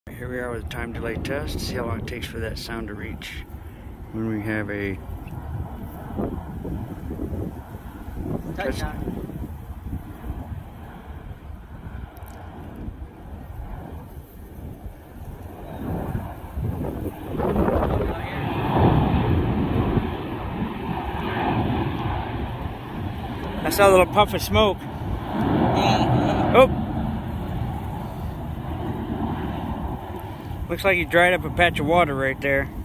Here we are with a time delay test. See how long it takes for that sound to reach when we have a touchdown. I saw a little puff of smoke. Oh! Looks like you dried up a patch of water right there.